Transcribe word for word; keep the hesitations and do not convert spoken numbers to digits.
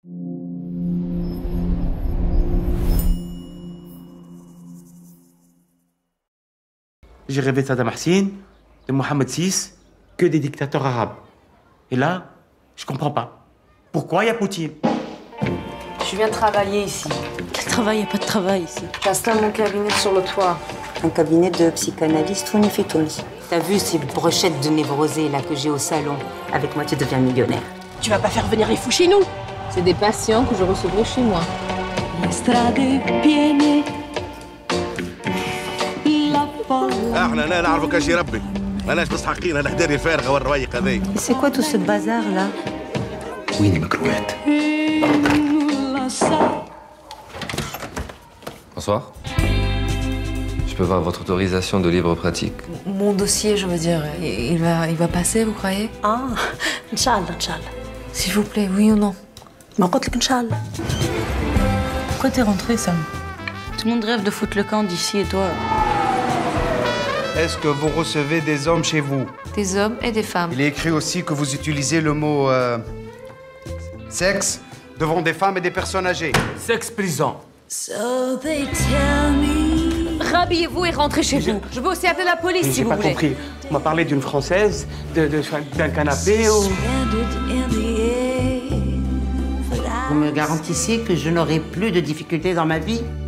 J'ai rêvé de Saddam Hussein, de Mohamed six, que des dictateurs arabes. Et là, je comprends pas. Pourquoi il y a Poutine? Je viens travailler ici. Quel travail? Il n'y a pas de travail ici. J'installe mon cabinet sur le toit. Un cabinet de psychanalyste Touni. T'as vu ces brochettes de névrosés là que j'ai au salon? Avec moi, tu deviens millionnaire. Tu vas pas faire venir les fous chez nous? C'est des patients que je recevrai chez moi. احنا هنا نعرفوا كل شي ربي ماناش مستحقين هالهداري الفارغه والروايق هذي. C'est quoi tout ce bazar là? وين المكروهات؟ Bonsoir. Je peux voir votre autorisation de libre pratique? Mon dossier, je veux dire, il va, il va passer, vous croyez? Ah, Inch'Allah, Inch'Allah. S'il vous plaît, oui ou non? Ma قلت لك Inch'Allah. Pourquoi t'es rentrée, Sam? Tout le monde rêve de foutre le camp d'ici et toi. Est-ce que vous recevez des hommes chez vous? Des hommes et des femmes. Il est écrit aussi que vous utilisez le mot euh, sexe devant des femmes et des personnes âgées. Sexe prison. Rhabillez-vous et rentrez chez vous. Je veux aussi appeler la police si J'ai vous pas voulez. compris. On m'a parlé d'une Française, de- de- d'un canapé ou... Vous me garantissiez que je n'aurai plus de difficultés dans ma vie?